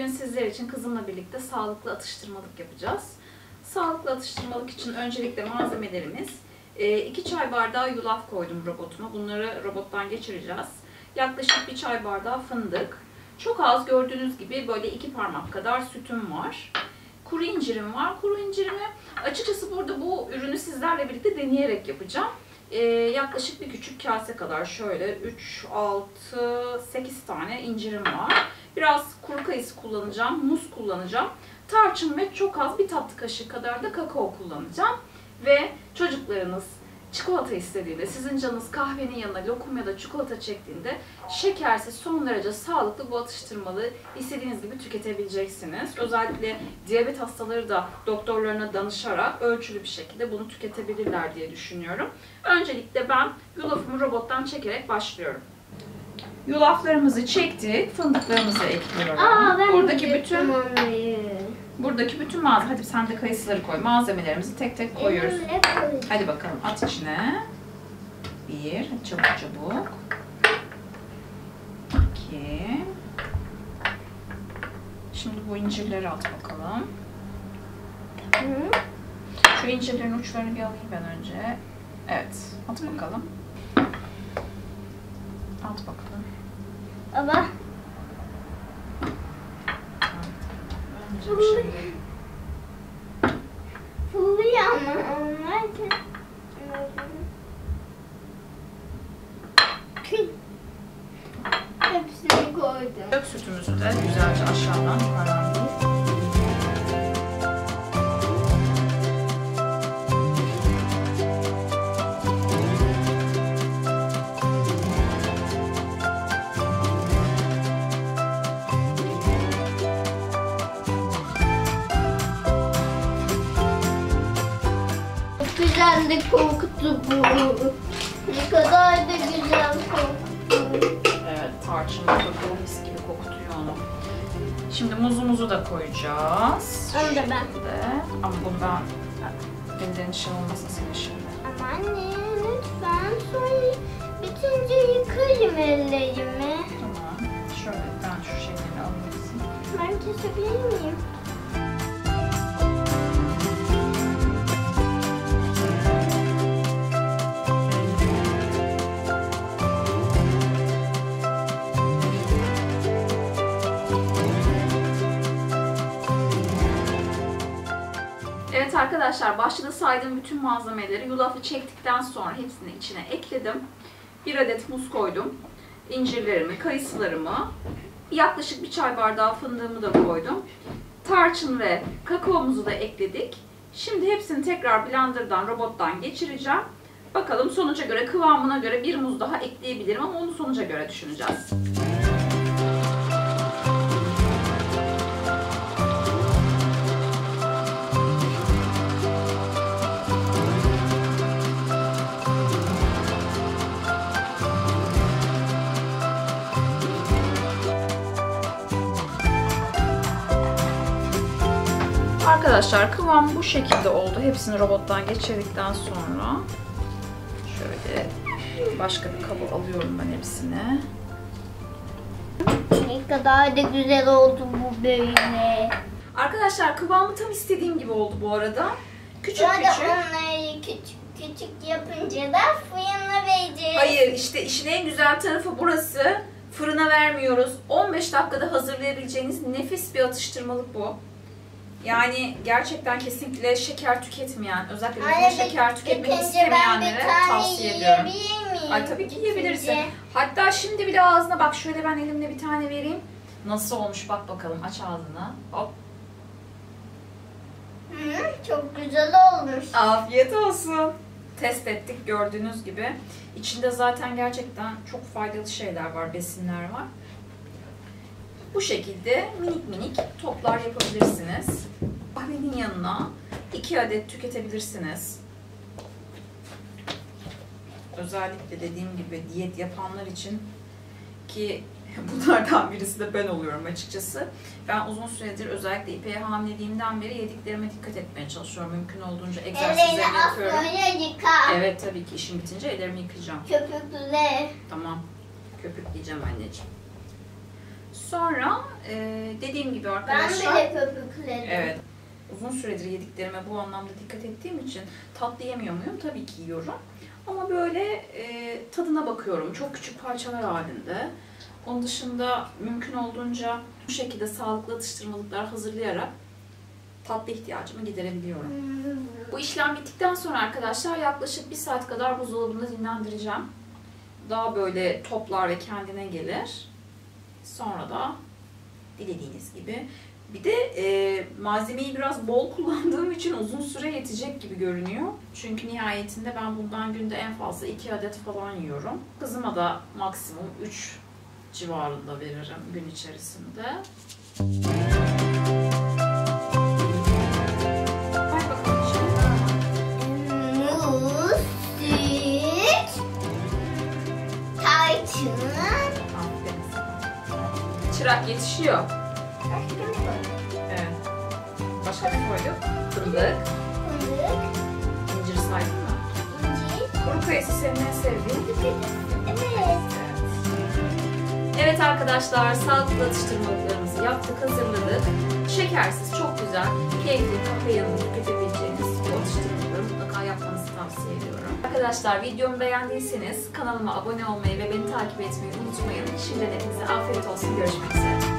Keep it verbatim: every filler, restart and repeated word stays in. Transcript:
Bugün sizler için kızımla birlikte sağlıklı atıştırmalık yapacağız. Sağlıklı atıştırmalık için öncelikle malzemelerimiz iki çay bardağı yulaf koydum robotuma. Bunları robottan geçireceğiz. Yaklaşık bir çay bardağı fındık. Çok az, gördüğünüz gibi böyle iki parmak kadar sütüm var. Kuru incirim var. Kuru incirimi açıkçası burada bu ürünü sizlerle birlikte deneyerek yapacağım. Ee, yaklaşık bir küçük kase kadar şöyle üç, altı, sekiz tane incirim var. Biraz kuru kayısı kullanacağım, muz kullanacağım. Tarçın ve çok az bir tatlı kaşığı kadar da kakao kullanacağım. Ve çocuklarınız çikolata istediğinde, sizin canınız kahvenin yanına lokum ya da çikolata çektiğinde şekersiz, son derece sağlıklı bu atıştırmalığı istediğiniz gibi tüketebileceksiniz. Özellikle diyabet hastaları da doktorlarına danışarak ölçülü bir şekilde bunu tüketebilirler diye düşünüyorum. Öncelikle ben yulafımı robottan çekerek başlıyorum. Yulaflarımızı çektik, fındıklarımızı ekliyorum. Aa, ben buradaki bütün onları. buradaki bütün malzeme, hadi sen de kayısıları koy. Malzemelerimizi tek tek koyuyoruz. Hadi bakalım, at içine. Bir, hadi çabuk çabuk. İki. Şimdi bu incirleri at bakalım. Hı? Şu incirlerin uçlarını bir alayım ben önce. Evet, at bakalım. At bakalım. Baba. Önce bir şey. Fırlıyor ama onlar da. Hepsini koydum. Dök sütümüzü de güzelce aşağıdan karanlık. Güzel de koktu bu. Ne kadar da güzel koktu. Evet, tarçın da bu mis gibi kokutuyor onu. Şimdi muzumuzu da koyacağız. Onu da ben. Şöyle. Ama bunu ben, elinden şey olmasın senin şimdi. Ama anne lütfen sonra bitince yıkayayım ellerimi. Tamam. Şöyle ben şu şeyleri alırsın. Ben kesebilir miyim? Evet arkadaşlar, başta da saydığım bütün malzemeleri yulafı çektikten sonra hepsini içine ekledim. Bir adet muz koydum. İncirlerimi, kayısılarımı, yaklaşık bir çay bardağı fındığımı da koydum. Tarçın ve kakaomuzu da ekledik. Şimdi hepsini tekrar blenderdan, robottan geçireceğim. Bakalım sonuca göre, kıvamına göre bir muz daha ekleyebilirim ama onu sonuca göre düşüneceğiz. Arkadaşlar kıvam bu şekilde oldu. Hepsini robottan geçirdikten sonra şöyle başka bir kaba alıyorum ben hepsini. Ne kadar da güzel oldu bu böyle. Arkadaşlar kıvamı tam istediğim gibi oldu bu arada. Küçük Sonra küçük. onları küçük küçük yapınca da fırına vereceğiz. Hayır, işte işin en güzel tarafı burası. Fırına vermiyoruz. on beş dakikada hazırlayabileceğiniz nefis bir atıştırmalık bu. Yani gerçekten kesinlikle şeker tüketmeyen, özellikle Anne, şeker tüketmek bitince istemeyenlere ben bir tane tavsiye ediyorum. yiyebilir miyim? Ay tabii ki yiyebilirsin. Bitince. Hatta şimdi bile ağzına bak, şöyle ben elimle bir tane vereyim. Nasıl olmuş bak bakalım, aç ağzını. Hop. Hı, çok güzel olmuş. Afiyet olsun. Test ettik gördüğünüz gibi. İçinde zaten gerçekten çok faydalı şeyler var, besinler var. Bu şekilde minik minik toplar yapabilirsiniz. Kahvenin yanına iki adet tüketebilirsiniz. Özellikle dediğim gibi diyet yapanlar için, ki bunlardan birisi de ben oluyorum açıkçası. Ben uzun süredir özellikle İpek'e hamileliğimden beri yediklerime dikkat etmeye çalışıyorum. Mümkün olduğunca egzersizlerimi Ellerini yapıyorum. asmaya yıka. Evet tabii ki, işim bitince ellerimi yıkayacağım. Köpükle. Tamam. Köpükleyeceğim anneciğim. Sonra e, dediğim gibi Ben arkadaşlar. bile köpükledim. Evet. Uzun süredir yediklerime bu anlamda dikkat ettiğim için tatlı yemiyor muyum? Tabii ki yiyorum. Ama böyle e, tadına bakıyorum. Çok küçük parçalar halinde. Onun dışında mümkün olduğunca bu şekilde sağlıklı atıştırmalıklar hazırlayarak tatlı ihtiyacımı giderebiliyorum. Hmm. Bu işlem bittikten sonra arkadaşlar yaklaşık bir saat kadar buzdolabında dinlendireceğim. Daha böyle toplar ve kendine gelir. Sonra da dilediğiniz gibi. Bir de e, malzemeyi biraz bol kullandığım için uzun süre yetecek gibi görünüyor. Çünkü nihayetinde ben bundan günde en fazla iki adet falan yiyorum. Kızıma da maksimum üç civarında veririm gün içerisinde. Bak bakalım şimdi. Muz, süt, tarçın. Aferin sana. Çırak yetişiyor. Evet. Başka ne koyduk? Fındık. Fındık, İncir saydın mı? incir. Kuru kayısı senin en sevdiğin. Evet. Evet arkadaşlar, sağlıklı atıştırmalıklarımızı yaptık, hazırladık. Şekersiz, çok güzel, keyifli, kahve yanında tüketebileceğiniz bu atıştırmalıkları mutlaka yapmanızı tavsiye ediyorum. Arkadaşlar, videomu beğendiyseniz kanalıma abone olmayı ve beni takip etmeyi unutmayın. Şimdiden hepinize afiyet olsun, görüşmek üzere.